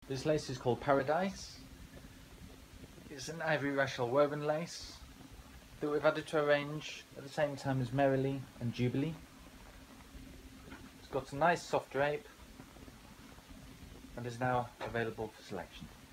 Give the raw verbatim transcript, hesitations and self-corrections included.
This lace is called Paradise. It's an Ivory Raschel woven lace that we've added to our range at the same time as Merrily and Jubilee. It's got a nice soft drape and is now available for selection.